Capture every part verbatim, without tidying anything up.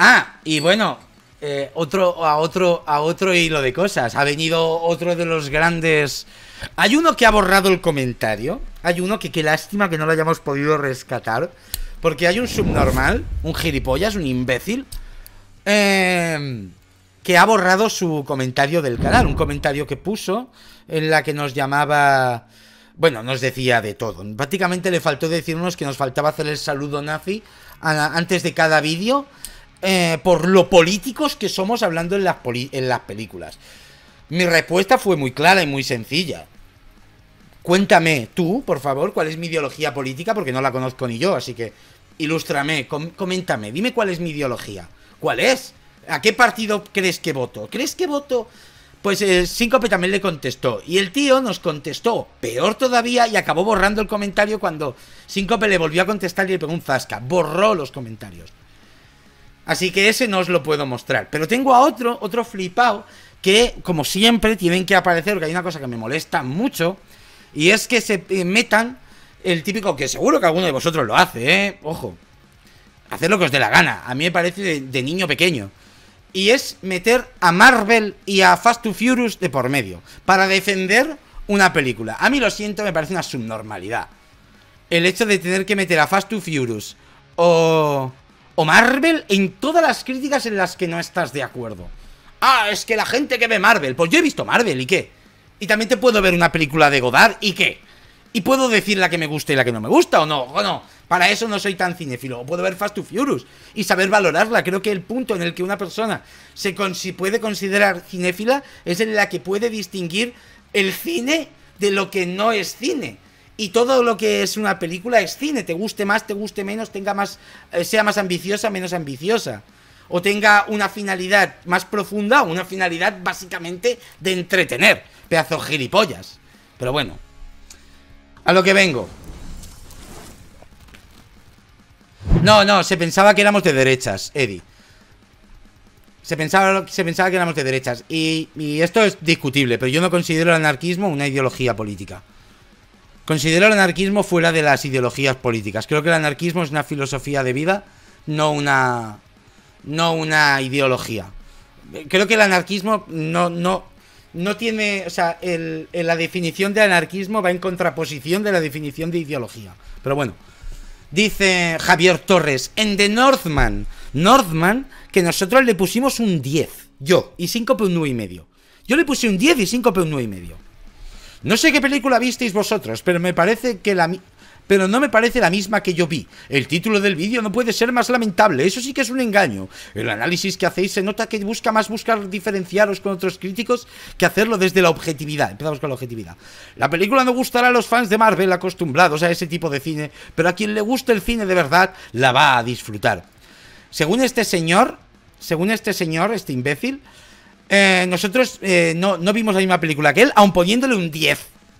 Ah, y bueno, eh, otro, a otro, a otro hilo de cosas. Ha venido otro de los grandes. Hay uno que ha borrado el comentario. Hay uno que qué lástima que no lo hayamos podido rescatar. Porque hay un subnormal, un gilipollas, un imbécil, eh, que ha borrado su comentario del canal. Un comentario que puso en la que nos llamaba... Bueno, nos decía de todo. Prácticamente le faltó decirnos que nos faltaba hacer el saludo nazi a, antes de cada vídeo. Eh, por lo políticos que somos hablando en las, en las películas. Mi respuesta fue muy clara y muy sencilla. Cuéntame tú, por favor, cuál es mi ideología política, porque no la conozco ni yo, así que ilústrame, com coméntame, dime cuál es mi ideología. ¿Cuál es? ¿A qué partido crees que voto? ¿Crees que voto? Pues el Síncope también le contestó. Y el tío nos contestó peor todavía y acabó borrando el comentario cuando Síncope le volvió a contestar y le pegó un zasca. Borró los comentarios. Así que ese no os lo puedo mostrar. Pero tengo a otro, otro flipado, que como siempre tienen que aparecer, porque hay una cosa que me molesta mucho, y es que se metan el típico, que seguro que alguno de vosotros lo hace, ¿eh? Ojo, haced lo que os dé la gana. A mí me parece de, de niño pequeño. Y es meter a Marvel y a Fast and Furious de por medio, para defender una película. A mí, lo siento, me parece una subnormalidad. El hecho de tener que meter a Fast and Furious o... o Marvel en todas las críticas en las que no estás de acuerdo. Ah, es que la gente que ve Marvel, pues yo he visto Marvel, ¿y qué? Y también te puedo ver una película de Godard, ¿y qué? Y puedo decir la que me gusta y la que no me gusta, ¿o no? ¿O no? Para eso no soy tan cinéfilo. O puedo ver Fast and Furious y saber valorarla. Creo que el punto en el que una persona se con si puede considerar cinéfila es en la que puede distinguir el cine de lo que no es cine. Y todo lo que es una película es cine, te guste más, te guste menos, tenga más, eh, sea más ambiciosa, menos ambiciosa. O tenga una finalidad más profunda o una finalidad básicamente de entretener. Pedazo de gilipollas. Pero bueno, a lo que vengo. No, no, se pensaba que éramos de derechas, Eddie. Se pensaba, se pensaba que éramos de derechas. Y, y esto es discutible, pero yo no considero el anarquismo una ideología política. Considero el anarquismo fuera de las ideologías políticas. Creo que el anarquismo es una filosofía de vida, no una, no una ideología. Creo que el anarquismo no, no, no tiene... O sea, el, el, la definición de anarquismo va en contraposición de la definición de ideología. Pero bueno, dice Javier Torres, en The Northman, Northman, que nosotros le pusimos un diez, yo, y Síncope un nueve y medio. Yo le puse un diez y Síncope un nueve y medio. No sé qué película visteis vosotros, pero me parece que la... Pero no me parece la misma que yo vi. El título del vídeo no puede ser más lamentable. Eso sí que es un engaño. El análisis que hacéis se nota que busca más buscar diferenciaros con otros críticos que hacerlo desde la objetividad. Empezamos con la objetividad. La película no gustará a los fans de Marvel acostumbrados a ese tipo de cine, pero a quien le guste el cine de verdad la va a disfrutar. Según este señor, según este señor, este imbécil... Eh, nosotros eh, no, no vimos la misma película que él, aun poniéndole un diez.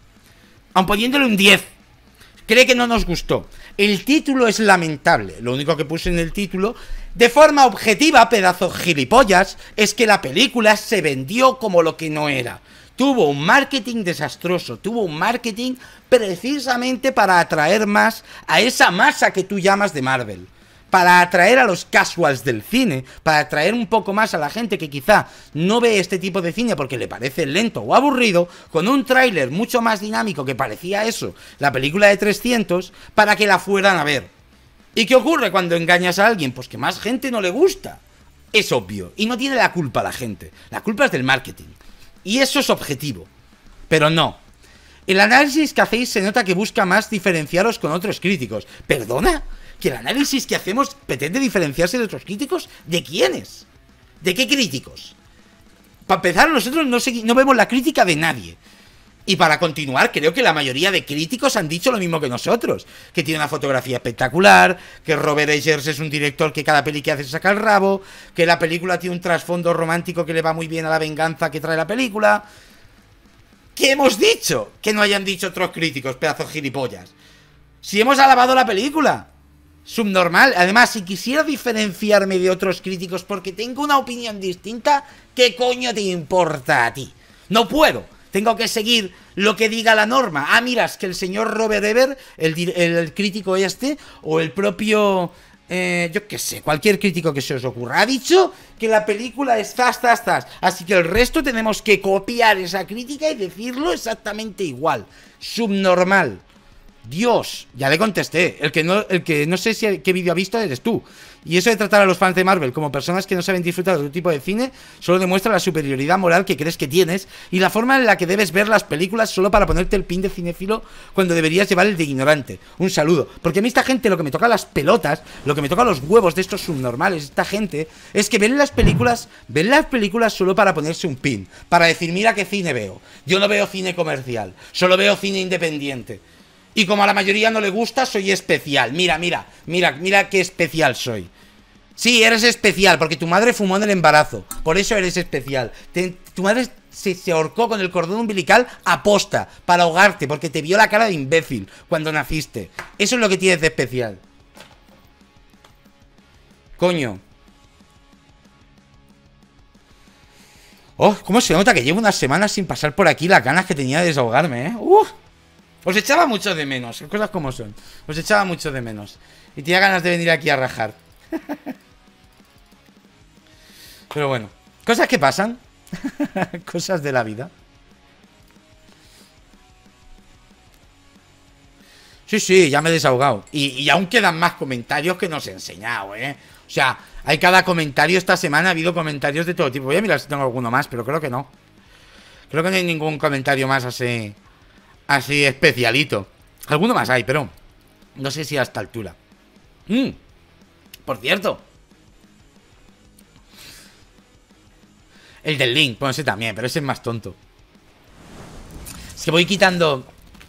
Aun poniéndole un diez. Cree que no nos gustó. El título es lamentable. Lo único que puse en el título, de forma objetiva, pedazo gilipollas, es que la película se vendió como lo que no era. Tuvo un marketing desastroso. Tuvo un marketing precisamente para atraer más a esa masa que tú llamas de Marvel. Para atraer a los casuals del cine, para atraer un poco más a la gente que quizá no ve este tipo de cine porque le parece lento o aburrido, con un tráiler mucho más dinámico que parecía eso, la película de trescientos, para que la fueran a ver. ¿Y qué ocurre cuando engañas a alguien? Pues que más gente no le gusta. Es obvio, y no tiene la culpa la gente, la culpa es del marketing. Y eso es objetivo. Pero no. El análisis que hacéis se nota que busca más diferenciaros con otros críticos. ¿Perdona? ¿Que el análisis que hacemos pretende diferenciarse de otros críticos? ¿De quiénes? ¿De qué críticos? Para empezar, nosotros no, no vemos la crítica de nadie. Y para continuar, creo que la mayoría de críticos han dicho lo mismo que nosotros. Que tiene una fotografía espectacular, que Robert Eggers es un director que cada peli que hace saca el rabo, que la película tiene un trasfondo romántico que le va muy bien a la venganza que trae la película. ¿Qué hemos dicho? Que no hayan dicho otros críticos, pedazos gilipollas. Si hemos alabado la película. Subnormal. Además, si quisiera diferenciarme de otros críticos porque tengo una opinión distinta, ¿qué coño te importa a ti? No puedo. Tengo que seguir lo que diga la norma. Ah, mira, es que el señor Robert Ebert, el, el, el crítico este, o el propio Eh, yo qué sé, cualquier crítico que se os ocurra. Ha dicho que la película es zas, zas, zas. Así que el resto tenemos que copiar esa crítica y decirlo exactamente igual. Subnormal. Dios, ya le contesté. El que no, el que no sé si qué vídeo ha visto eres tú. Y eso de tratar a los fans de Marvel como personas que no saben disfrutar de otro tipo de cine solo demuestra la superioridad moral que crees que tienes y la forma en la que debes ver las películas solo para ponerte el pin de cinéfilo cuando deberías llevar el de ignorante. Un saludo. Porque a mí esta gente lo que me toca las pelotas, lo que me toca los huevos de estos subnormales, esta gente, es que ven las películas, ven las películas solo para ponerse un pin, para decir, mira qué cine veo. Yo no veo cine comercial, solo veo cine independiente. Y como a la mayoría no le gusta, soy especial. Mira, mira, mira, mira qué especial soy. Sí, eres especial, porque tu madre fumó en el embarazo. Por eso eres especial. Te, tu madre se, se ahorcó con el cordón umbilical aposta, para ahogarte, porque te vio la cara de imbécil cuando naciste. Eso es lo que tienes de especial. Coño. Oh, cómo se nota que llevo unas semanas sin pasar por aquí las ganas que tenía de desahogarme, ¿eh? Uh. Os echaba mucho de menos, cosas como son. Os echaba mucho de menos. Y tenía ganas de venir aquí a rajar. Pero bueno, cosas que pasan. Cosas de la vida. Sí, sí, ya me he desahogado. Y, y aún quedan más comentarios que nos he enseñado, ¿eh? O sea, hay cada comentario esta semana. Ha habido comentarios de todo tipo. Voy a mirar si tengo alguno más, pero creo que no. Creo que no hay ningún comentario más así... Así especialito. Alguno más hay, pero no sé si a esta altura. mm, Por cierto, el del link, bueno, ese también, pero ese es más tonto. Es que voy quitando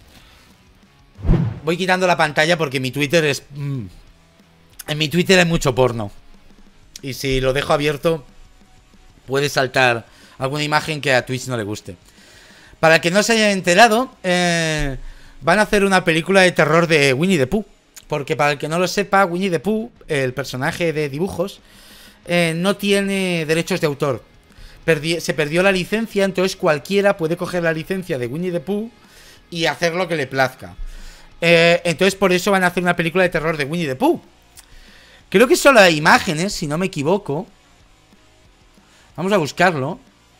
Voy quitando la pantalla porque mi Twitter es mm, en mi Twitter hay mucho porno. Y si lo dejo abierto puede saltar alguna imagen que a Twitch no le guste. Para el que no se haya enterado, eh, van a hacer una película de terror de Winnie the Pooh. Porque para el que no lo sepa, Winnie the Pooh, el personaje de dibujos, eh, no tiene derechos de autor. Perdi- se perdió la licencia, entonces cualquiera puede coger la licencia de Winnie the Pooh y hacer lo que le plazca. Eh, entonces por eso van a hacer una película de terror de Winnie the Pooh. Creo que solo hay imágenes, si no me equivoco. Vamos a buscarlo.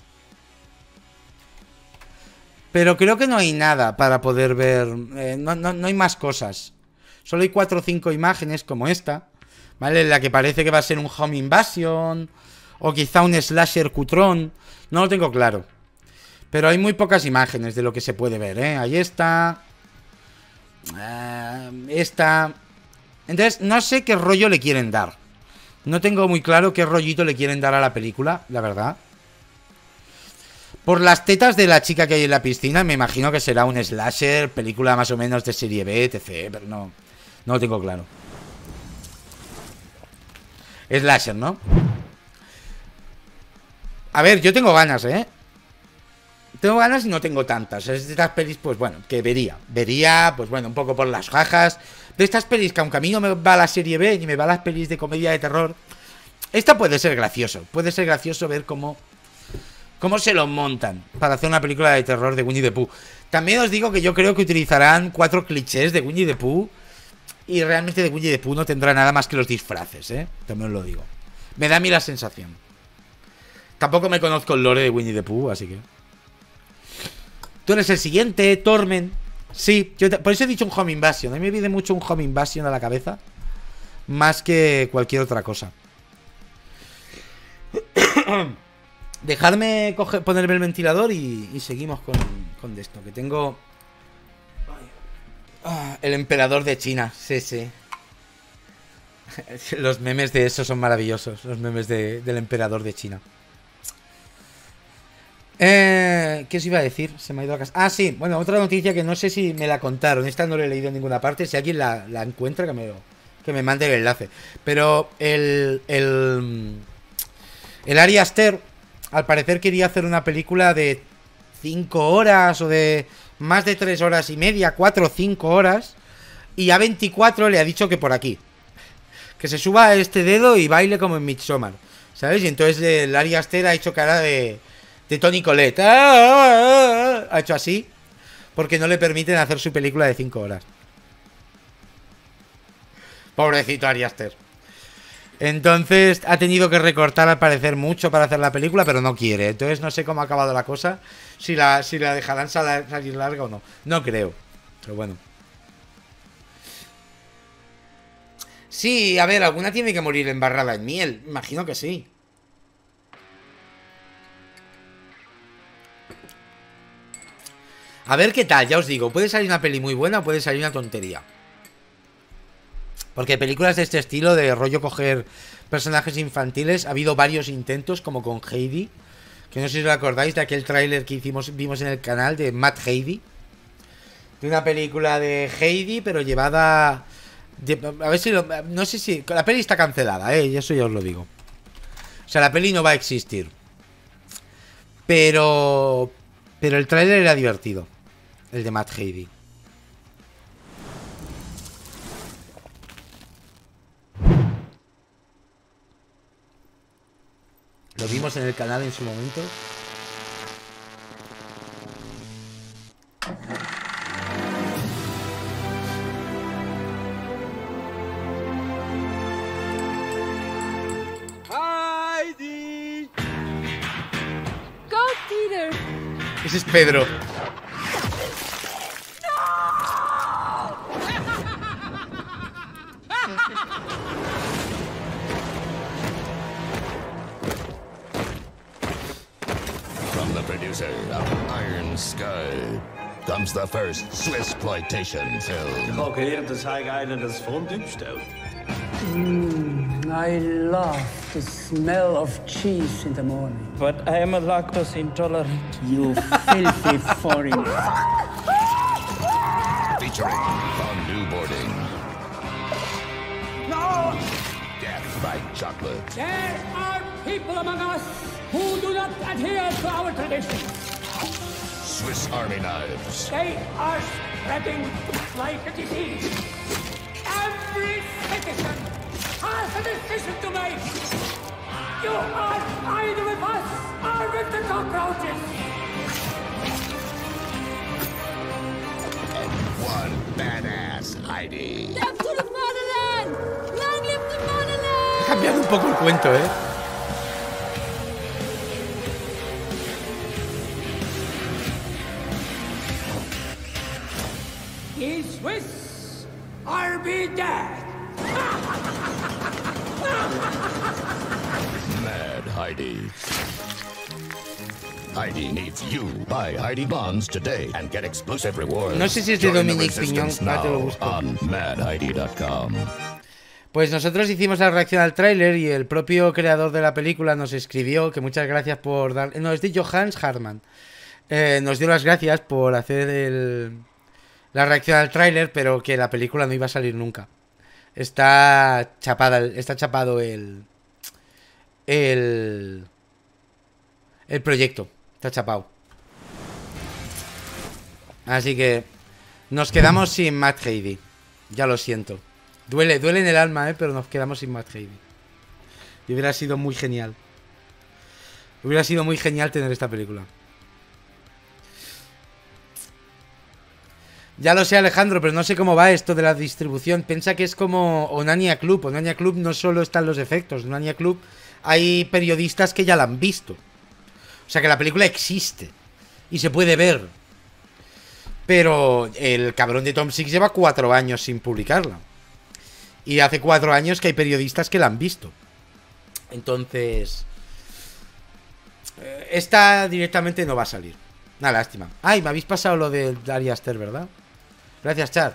Pero creo que no hay nada para poder ver. Eh, no, no, no hay más cosas. Solo hay cuatro o cinco imágenes como esta, ¿vale? En la que parece que va a ser un home invasion. O quizá un slasher cutrón. No lo tengo claro. Pero hay muy pocas imágenes de lo que se puede ver, ¿eh? Ahí está. Uh, esta. Entonces, no sé qué rollo le quieren dar. No tengo muy claro qué rollito le quieren dar a la película, la verdad. Por las tetas de la chica que hay en la piscina, me imagino que será un slasher, película más o menos de serie B, etcétera. Pero no, no lo tengo claro. Slasher, ¿no? A ver, yo tengo ganas, ¿eh? Tengo ganas y no tengo tantas. Es de estas pelis, pues bueno, que vería. Vería, pues bueno, un poco por las jajas. De estas pelis que aunque a mí no me va la serie B, ni me va las pelis de comedia de terror, esta puede ser gracioso. Puede ser gracioso ver cómo... ¿Cómo se lo montan para hacer una película de terror de Winnie the Pooh? También os digo que yo creo que utilizarán cuatro clichés de Winnie the Pooh. Y realmente de Winnie the Pooh no tendrá nada más que los disfraces, ¿eh? También os lo digo. Me da a mí la sensación. Tampoco me conozco el lore de Winnie the Pooh, así que... Tú eres el siguiente, Torment. Sí, yo te... por eso he dicho un Home Invasion. A mí me viene mucho un Home Invasion a la cabeza. Más que cualquier otra cosa. Dejadme coger, ponerme el ventilador y, y seguimos con, con esto. Que tengo... Ah, el emperador de China. Sí, sí. Los memes de eso son maravillosos. Los memes de, del emperador de China. Eh, ¿Qué os iba a decir? Se me ha ido a casa. Ah, sí. Bueno, otra noticia que no sé si me la contaron. Esta no la he leído en ninguna parte. Si alguien la, la encuentra, que me, que me mande el enlace. Pero el... El, el Ari Aster... Al parecer quería hacer una película de cinco horas o de más de tres horas y media, cuatro o cinco horas. Y a veinticuatro le ha dicho que por aquí. Que se suba a este dedo y baile como en Midsommar, ¿sabes? Y entonces el Ari Aster ha hecho cara de, de Toni Collette. ¡Ah! Ha hecho así porque no le permiten hacer su película de cinco horas. Pobrecito Ari Aster. Entonces ha tenido que recortar al parecer mucho para hacer la película, pero no quiere. Entonces no sé cómo ha acabado la cosa, si la, si la dejarán sal salir larga o no. No creo, pero bueno. Sí, a ver, alguna tiene que morir embarrada en miel. Imagino que sí. A ver qué tal, ya os digo. Puede salir una peli muy buena o puede salir una tontería. Porque películas de este estilo, de rollo coger personajes infantiles, ha habido varios intentos, como con Heidi. Que no sé si os acordáis de aquel tráiler que hicimos, vimos en el canal de Mad Heidi. De una película de Heidi, pero llevada... A ver si lo, no sé si... La peli está cancelada, eh, eso ya os lo digo. O sea, la peli no va a existir. Pero... Pero el tráiler era divertido. El de Mad Heidi. Lo vimos en el canal en su momento. Heidi. Go, Peter. Ese es Pedro. From the producer of Iron Sky comes the first Swissploitation film. Ich habe gehört, dass Heike einer das Fondue bestellt. I love the smell of cheese in the morning. But I am a lactose intolerant. You filthy foreign fuck. Featuring fondue boarding. No! Death by chocolate. There are people among us who do not adhere to our traditions. Swiss Army knives. They are spreading like a disease. Every citizen has a decision to make. You are either with us or with the cockroaches. And one badass Heidi. Death to the fatherland! Long live the fatherland! Ha cambiado un poco el cuento, eh. Be Swiss or be dead. Mad Heidi. Heidi needs you. Buy Heidi Bonds today and get exclusive rewards. No sé si es de Join the Dominic Piñón, resistance ahora te lo now busco. on mad heidi dot com. Pues nosotros hicimos la reacción al tráiler y el propio creador de la película nos escribió que muchas gracias por dar... No, es de Johannes Hartmann. Eh, nos dio las gracias por hacer el... la reacción al tráiler, pero que la película no iba a salir nunca. Está chapada, está chapado el... El... El proyecto. Está chapado. Así que... Nos quedamos sin Mad Heidi. Ya lo siento. Duele, duele en el alma, ¿eh? Pero nos quedamos sin Mad Heidi. Y hubiera sido muy genial. Hubiera sido muy genial tener esta película. Ya lo sé, Alejandro, pero no sé cómo va esto de la distribución. Piensa que es como Onania Club. Onania Club no solo están los efectos. En Onania Club hay periodistas que ya la han visto. O sea que la película existe. Y se puede ver. Pero el cabrón de Tom Six lleva cuatro años sin publicarla. Y hace cuatro años que hay periodistas que la han visto. Entonces... Esta directamente no va a salir. Una lástima. Ay, me habéis pasado lo de Ari Aster, ¿verdad? Gracias, Char.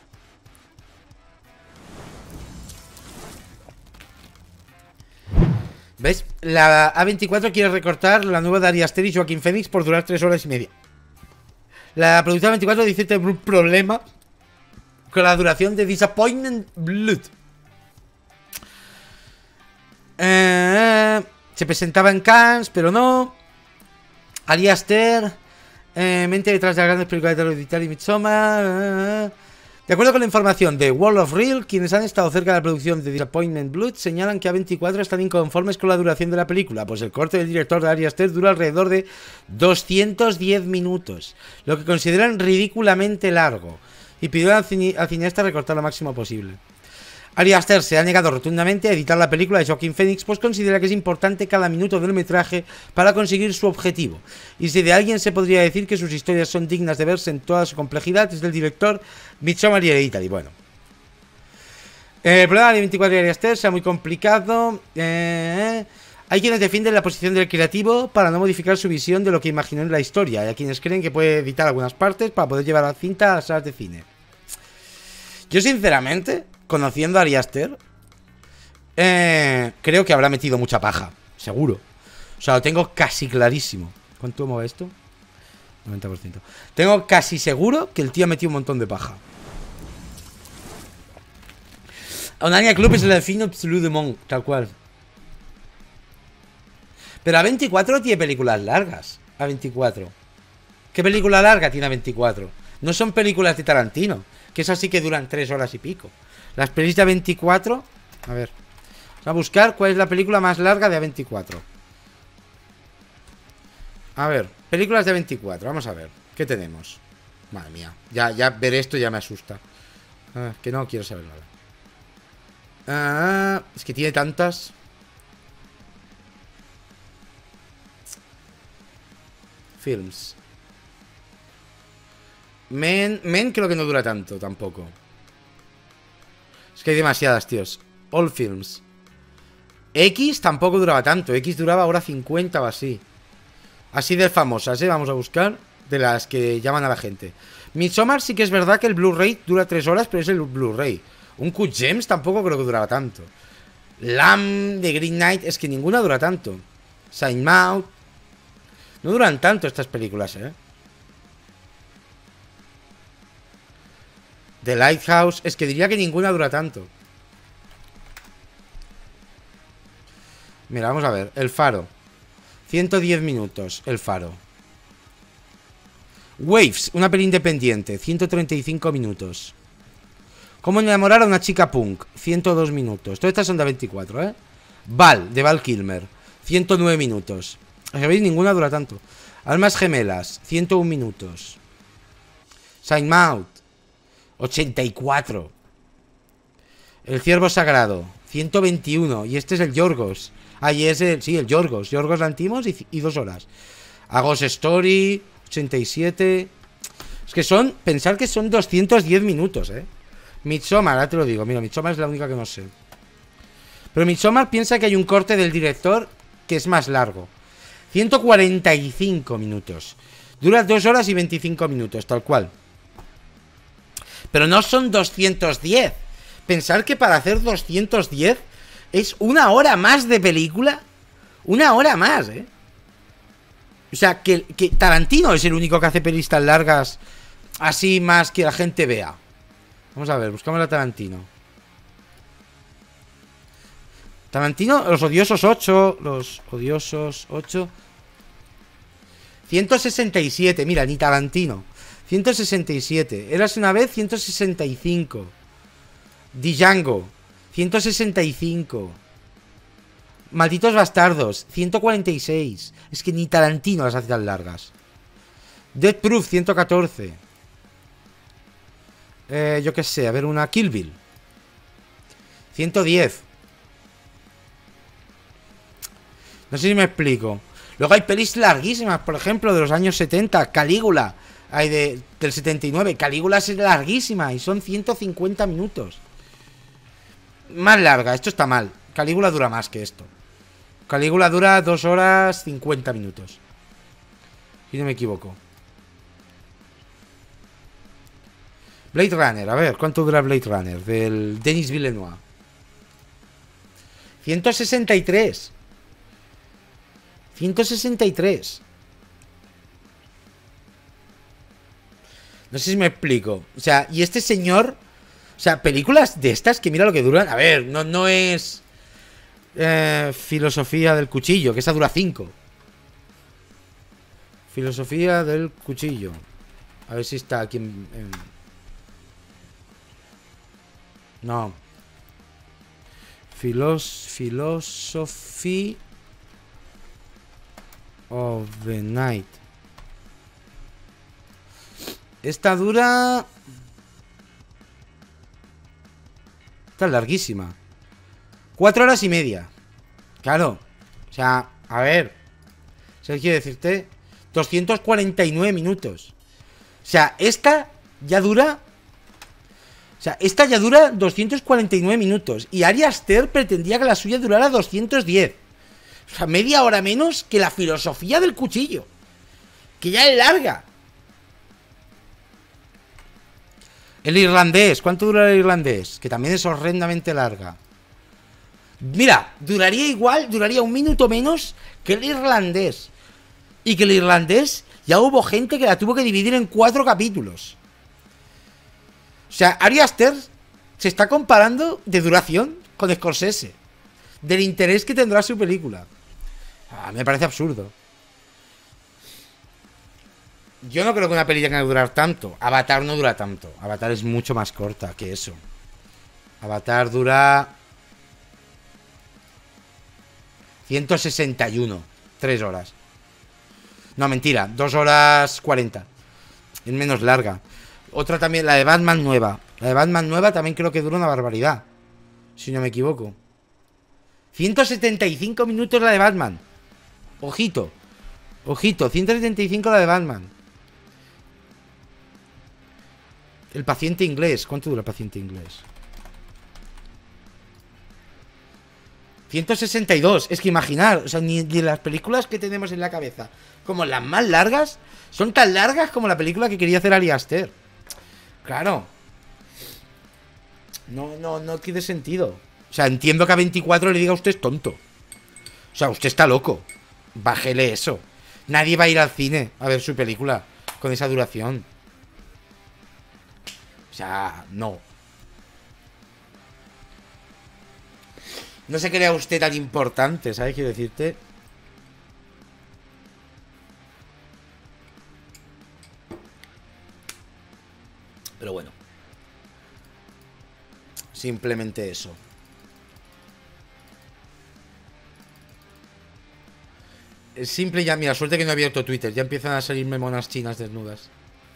¿Ves? La A veinticuatro quiere recortar la nueva de Ari Aster y Joaquín Phoenix por durar tres horas y media. La productora veinticuatro dice que tiene un problema con la duración de Disappointment Blood. Eh, se presentaba en Cannes, pero no. Ari Aster, eh, mente detrás de las grandes películas de terror digital y Midsommar. Eh, de acuerdo con la información de World of Real, quienes han estado cerca de la producción de Disappointment Blood señalan que A veinticuatro están inconformes con la duración de la película, pues el corte del director de Ari Aster dura alrededor de doscientos diez minutos, lo que consideran ridículamente largo, y pidió al, cine, al cineasta recortar lo máximo posible. Ari Aster se ha negado rotundamente a editar la película de Joaquin Phoenix, pues considera que es importante cada minuto del metraje para conseguir su objetivo. Y si de alguien se podría decir que sus historias son dignas de verse en toda su complejidad, es del director Midsommar y Hereditary. Bueno, el problema de veinticuatro y Ari Aster sea muy complicado. Eh... Hay quienes defienden la posición del creativo para no modificar su visión de lo que imaginó en la historia, y hay quienes creen que puede editar algunas partes para poder llevar la cinta a las salas de cine. Yo sinceramente, conociendo a Ari Aster, eh, creo que habrá metido mucha paja, seguro. O sea, lo tengo casi clarísimo. ¿Cuánto mueve esto? noventa por ciento. Tengo casi seguro que el tío ha metido un montón de paja. Onania Club es el fin absoluto de Monk, tal cual. Pero A veinticuatro tiene películas largas. A veinticuatro. ¿Qué película larga tiene A veinticuatro? No son películas de Tarantino, que esas sí que duran tres horas y pico. Las películas de A veinticuatro. A ver, vamos a buscar cuál es la película más larga de A veinticuatro. A ver, películas de A veinticuatro. Vamos a ver, ¿qué tenemos? Madre mía, ya, ya ver esto ya me asusta. Ah, que no quiero saber nada. Ah, es que tiene tantas. Films. Men, Men creo que no dura tanto tampoco. Es que hay demasiadas, tíos. All Films. X tampoco duraba tanto. X duraba hora cincuenta o así. Así de famosas, ¿eh? Vamos a buscar de las que llaman a la gente. Midsommar sí que es verdad que el Blu-ray dura tres horas, pero es el Blu-ray. Un Cut Gems tampoco creo que duraba tanto. Lamb de Green Knight, es que ninguna dura tanto. Sign Out. No duran tanto estas películas, ¿eh? The Lighthouse, es que diría que ninguna dura tanto. Mira, vamos a ver. El Faro, ciento diez minutos, El Faro. Waves, una peli independiente, ciento treinta y cinco minutos. Cómo enamorar a una chica punk, ciento dos minutos. Todas estas son de veinticuatro, ¿eh? Val, de Val Kilmer, ciento nueve minutos. ¿Sabéis? Ninguna dura tanto. Almas gemelas, ciento uno minutos. Sign Out, ochenta y cuatro. El ciervo sagrado, ciento veintiuno. Y este es el Yorgos. Ahí es el, sí, el Yorgos. Yorgos Lantimos y, y dos horas. A Ghost Story, ochenta y siete. Es que son, pensar que son doscientos diez minutos, eh. Midsommar, ahora te lo digo. Mira, Midsommar es la única que no sé. Pero Midsommar piensa que hay un corte del director que es más largo. ciento cuarenta y cinco minutos. Dura dos horas y veinticinco minutos, tal cual. Pero no son doscientos diez. Pensar que para hacer doscientos diez es una hora más de película. Una hora más, ¿eh? O sea, que, que Tarantino es el único que hace pelis tan largas así más que la gente vea. Vamos a ver, buscamos a Tarantino. Tarantino, los odiosos ocho. Los odiosos ocho. ciento sesenta y siete, mira, ni Tarantino. ciento sesenta y siete. Érase una vez, ciento sesenta y cinco. Django, ciento sesenta y cinco. Malditos bastardos, ciento cuarenta y seis. Es que ni Tarantino las hace tan largas. Death Proof, ciento catorce. Eh, yo qué sé, a ver, una Kill Bill, ciento diez. No sé si me explico. Luego hay pelis larguísimas, por ejemplo, de los años setenta. Calígula, hay de, del setenta y nueve. Calígula es larguísima y son ciento cincuenta minutos. Más larga, esto está mal. Calígula dura más que esto. Calígula dura dos horas cincuenta minutos. Si no me equivoco. Blade Runner, a ver, ¿cuánto dura Blade Runner? Del Denis Villeneuve. ciento sesenta y tres. ciento sesenta y tres. No sé si me explico. O sea, y este señor... O sea, películas de estas que mira lo que duran. A ver, no, no es... Eh, filosofía del cuchillo, que esa dura cinco. Filosofía del cuchillo. A ver si está aquí en... en... No. Filos... Philosophy of the Night. Esta dura... Esta es larguísima. Cuatro horas y media. Claro. O sea, a ver. ¿Sabes qué quiero decirte? doscientos cuarenta y nueve minutos. O sea, esta ya dura... O sea, esta ya dura doscientos cuarenta y nueve minutos. Y Ari Aster pretendía que la suya durara doscientos diez. O sea, media hora menos que la filosofía del cuchillo. Que ya es larga. El irlandés, ¿cuánto dura el irlandés? Que también es horrendamente larga. Mira, duraría igual, duraría un minuto menos que el irlandés. Y que el irlandés ya hubo gente que la tuvo que dividir en cuatro capítulos. O sea, Ari Aster se está comparando de duración con Scorsese. Del interés que tendrá su película. Ah, me parece absurdo. Yo no creo que una peli tenga que durar tanto. Avatar no dura tanto. Avatar es mucho más corta que eso. Avatar dura ciento sesenta y uno. Tres horas. No, mentira. Dos horas cuarenta. Es menos larga. Otra también, la de Batman nueva. La de Batman nueva también creo que dura una barbaridad. Si no me equivoco. ciento setenta y cinco minutos la de Batman. Ojito. Ojito, ciento setenta y cinco la de Batman. El paciente inglés. ¿Cuánto dura el paciente inglés? ciento sesenta y dos. Es que imaginar, o sea, ni, ni las películas que tenemos en la cabeza como las más largas son tan largas como la película que quería hacer Ari Aster. Claro. No, no, no tiene sentido. O sea, entiendo que a veinticuatro le diga a usted es tonto. O sea, usted está loco. Bájele eso. Nadie va a ir al cine a ver su película con esa duración. O sea, no. No se crea usted tan importante, ¿sabes? Quiero decirte. Pero bueno. Simplemente eso. Es simple ya, mira, suerte que no he abierto Twitter. Ya empiezan a salirme monas chinas desnudas.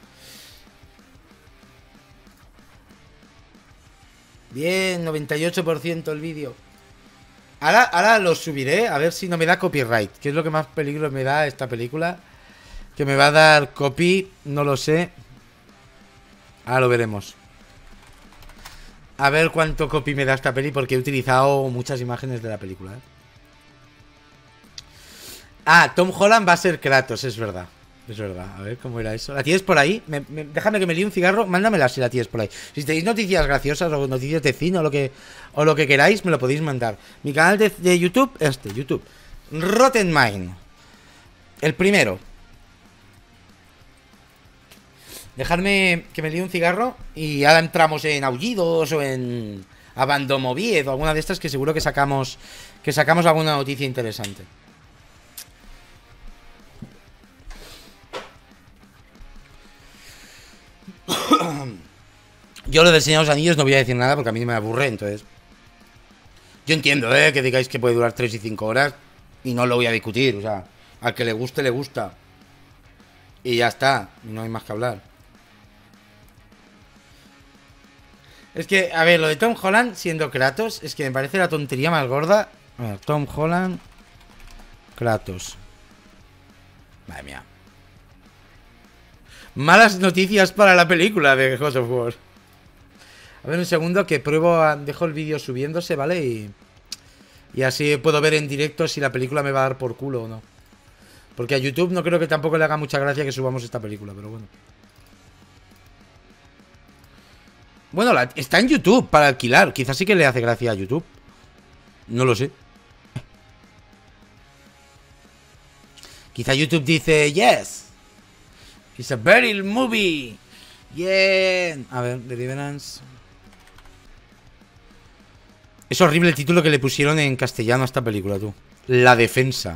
Bien, noventa y ocho por ciento el vídeo. Ahora, ahora lo subiré, a ver si no me da copyright. ¿Qué es lo que más peligro me da esta película? Que me va a dar copy, no lo sé. Ahora lo veremos. A ver cuánto copy me da esta peli, porque he utilizado muchas imágenes de la película, ¿eh? Ah, Tom Holland va a ser Kratos, es verdad. Es verdad, a ver cómo era eso. ¿La tienes por ahí? Me, me, déjame que me líe un cigarro, mándamela si la tienes por ahí. Si tenéis noticias graciosas o noticias de cine o lo que, o lo que queráis, me lo podéis mandar. Mi canal de, de YouTube, este, YouTube Rotten Mind. El primero. Dejadme que me líe un cigarro y ahora entramos en Aullidos o en Abandomovied o alguna de estas que seguro que sacamos que sacamos alguna noticia interesante. Yo lo del Señor de los Anillos no voy a decir nada porque a mí me aburre, entonces yo entiendo, ¿eh? Que digáis que puede durar tres y cinco horas y no lo voy a discutir, o sea, al que le guste, le gusta. Y ya está, no hay más que hablar. Es que, a ver, lo de Tom Holland siendo Kratos es que me parece la tontería más gorda. A ver, Tom Holland Kratos. Madre mía. Malas noticias para la película de God of War. A ver un segundo que pruebo a... Dejo el vídeo subiéndose, ¿vale? Y, y así puedo ver en directo si la película me va a dar por culo o no. Porque a YouTube no creo que tampoco le haga mucha gracia que subamos esta película, pero bueno. Bueno, la, está en YouTube para alquilar. Quizás sí que le hace gracia a YouTube. No lo sé. Quizá YouTube dice, yes, it's a very movie. Yeah. A ver, Deliverance. Es horrible el título que le pusieron en castellano a esta película, tú. La defensa.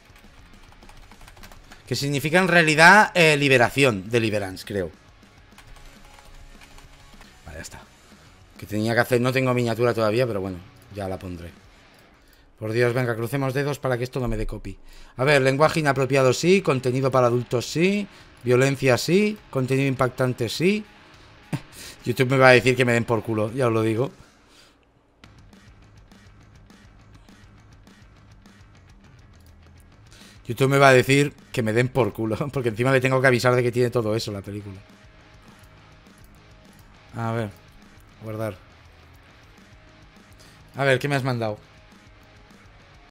Que significa en realidad eh, liberación. Deliverance, creo. Vale, ya está. Que tenía que hacer, no tengo miniatura todavía, pero bueno, ya la pondré. Por Dios, venga, crucemos dedos para que esto no me dé copy. A ver, lenguaje inapropiado sí, contenido para adultos sí, violencia sí, contenido impactante sí. YouTube me va a decir que me den por culo, ya os lo digo. YouTube me va a decir que me den por culo. Porque encima le tengo que avisar de que tiene todo eso la película. A ver. Guardar. A ver, ¿qué me has mandado?